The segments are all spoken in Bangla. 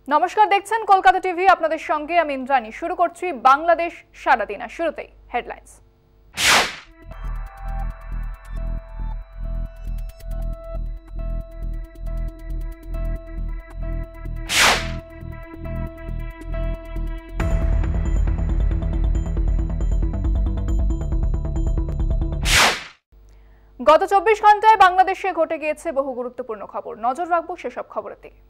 নমস্কার, দেখছেন কলকাতা টিভি। আপনাদের সঙ্গে আমি ইন্দ্রাণী। শুরু করছি বাংলাদেশ সারাদিন। শুরুতেই হেডলাইন্স। গত 24 ঘন্টায় বাংলাদেশে ঘটে গিয়েছে বহু গুরুত্বপূর্ণ খবর। নজর রাখবো সেসব খবরের দিকে।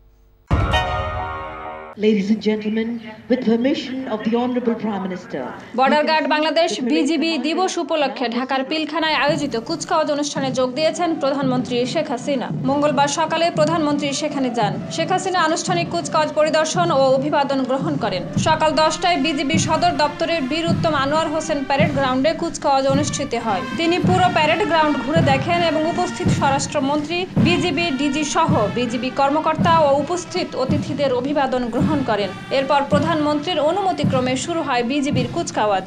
Ladies and gentlemen, with permission of the Honorable Prime Minister. Border guard Bangladesh BGB দিবস উপলক্ষে ঢাকার পিলখানায় আয়োজিত কুচকাওয়াজ অনুষ্ঠানে যোগ দিয়েছেন প্রধানমন্ত্রী শেখ হাসিনা। মঙ্গলবার সকালে প্রধানমন্ত্রী সেখানে যান। শেখ হাসিনা আনুষ্ঠানিক কুচকাওয়াজ পরিদর্শন ও অভিবাদন গ্রহণ করেন। সকাল 10টায় বিজিবি সদর দপ্তরের বীর উত্তম আনোয়ার হোসেন প্যারেড গ্রাউন্ডে কুচকাওয়াজ অনুষ্ঠিত হয়। তিনি পুরো প্যারেড গ্রাউন্ড ঘুরে দেখেন এবং উপস্থিত স্বরাষ্ট্রমন্ত্রী, বিজিবি ডিজি সহ বিজিবি কর্মকর্তা ও উপস্থিত অতিথিদের অভিবাদন গ্রহণ করেন। এরপর প্রধানমন্ত্রীর অনুমতিক্রমে শুরু হয় বিজিবির কুচকাওয়াজ।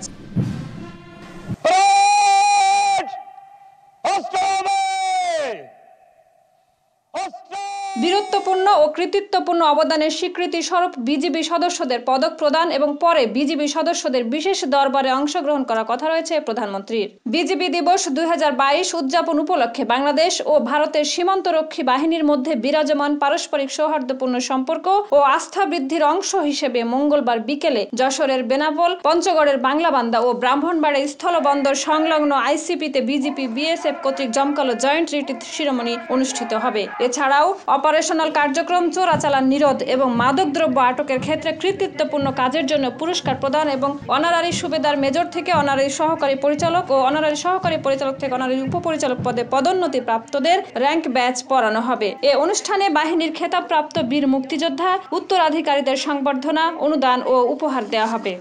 বীরত্বপূর্ণ ও কৃতিত্বপূর্ণ অবদানের স্বীকৃতি স্বরূপ বিজিবি সদস্যদের পদক প্রদান এবং পরে বিজিবি সদস্যদের বিশেষ দরবারে অংশগ্রহণ করার কথা রয়েছে প্রধানমন্ত্রীর। বিজিবি দিবস 2022 উদযাপন উপলক্ষে বাংলাদেশ ও ভারতের সীমান্তরক্ষী বাহিনীর মধ্যে বিরাজমান পারস্পরিক সৌহার্দ্যপূর্ণ সম্পর্ক ও আস্থা বৃদ্ধির অংশ হিসেবে মঙ্গলবার বিকেলে যশোরের বেনাপোল, পঞ্চগড়ের বাংলাবান্ধা ও ব্রাহ্মণবাড়িয়া স্থলবন্দর সংলগ্ন আইসিপিতে বিজিপি বিএসএফ কর্তৃক জমকালো জয়েন্ট রিট্রিট শিরোমণি অনুষ্ঠিত হবে। এছাড়াও অপারেশনাল কার্যক্রম, চোরাচালান নিরোধ এবং মাদকদ্রব্য আটকের ক্ষেত্রে কৃতিত্বপূর্ণ কাজের জন্য পুরস্কার প্রদান এবং অনারারি সুবেদার মেজর থেকে অনারারি সহকারী পরিচালক ও অনারারি সহকারী পরিচালক থেকে অনারারি উপপরিচালক পদে পদোন্নতি প্রাপ্তদের র্যাঙ্ক ব্যাচ পড়ানো হবে। এ অনুষ্ঠানে বাহিনীর খেতাবপ্রাপ্ত বীর মুক্তিযোদ্ধা উত্তরাধিকারীদের সংবর্ধনা, অনুদান ও উপহার দেওয়া হবে।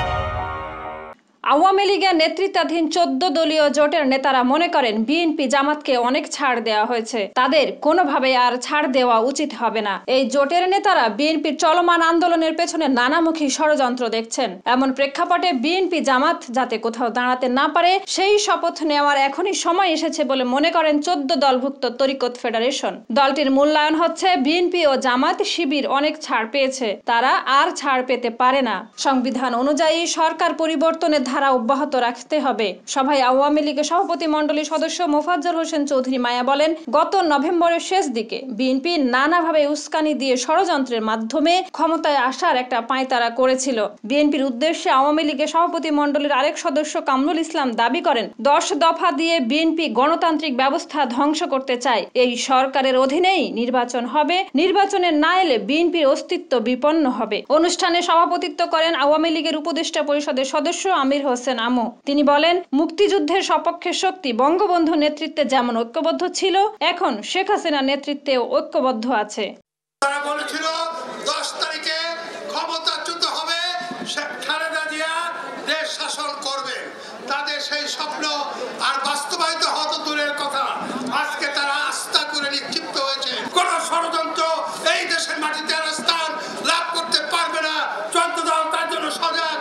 আওয়ামী লীগের নেতৃত্বাধীন 14 দলীয় জোটের নেতারা মনে করেন বিএনপি জামাতকে অনেক ছাড় দেওয়া হয়েছে, তাদের কোনোভাবে আর ছাড় দেওয়া উচিত হবে না। এই জোটের নেতারা বিএনপির চলমান আন্দোলনের পেছনে নানামুখী ষড়যন্ত্র দেখছেন। এমন প্রেক্ষাপটে বিএনপি জামাত যাতে কোথাও দাঁড়াতে না পারে সেই শপথ নেওয়ার এখনই সময় এসেছে বলে মনে করেন 14 দলভুক্ত তরিকত ফেডারেশন। দলটির মূল্যায়ন হচ্ছে বিএনপি ও জামাত শিবির অনেক ছাড় পেয়েছে, তারা আর ছাড় পেতে পারে না। সংবিধান অনুযায়ী সরকার পরিবর্তনের ধারা অব্যাহত রাখতে হবে। সভায় আওয়ামী লীগের সভাপতি মণ্ডলীর সদস্য মোফাজ্জল হোসেন চৌধুরী মায়া বলেন, গত নভেম্বরের শেষ দিকে বিএনপি নানাভাবে উস্কানি দিয়ে ষড়যন্ত্রের মাধ্যমে ক্ষমতায় আসার একটা পাঁয়তারা করেছিল। বিএনপির উদ্দেশ্যে আওয়ামী লীগের সভাপতি মণ্ডলীর আরেক সদস্য কামরুল ইসলাম দাবি করেন, 10 দফা দিয়ে বিএনপি গণতান্ত্রিক ব্যবস্থা ধ্বংস করতে চায়। এই সরকারের অধীনেই নির্বাচন হবে, নির্বাচনে না এলে বিএনপির অস্তিত্ব বিপন্ন হবে। অনুষ্ঠানে সভাপতিত্ব করেন আওয়ামী লীগের উপদেষ্টা পরিষদের সদস্য আমির হোসেন আমু। তিনি বলেন, মুক্তিযুদ্ধের সপক্ষে শক্তি বঙ্গবন্ধু নেতৃত্বে যেমন ঐক্যবদ্ধ ছিল, এখন শেখ হাসিনার নেতৃত্বেও ঐক্যবদ্ধ আছে। তারা বলেছিল 10 তারিখে ক্ষমতাচ্যুত হবে, শেখ খালেদা জিয়া দেশ শাসন করবে। তাদের সেই স্বপ্ন আর বাস্তবায়িত হতো দূরের কথা, আজকে তারা আস্থা করে নিক্ষিপ্ত হয়েছে। কোন ষড়যন্ত্র এই দেশের মাটিতে আর স্থান লাভ করতে পারবে না। 14 দল তার জন্য সজাগ।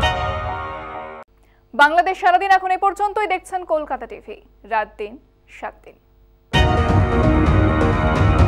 বাংলাদেশ সারাদিন এখন এই পর্যন্তই। দেখছেন কলকাতা টিভি, রাত দিন 7 দিন।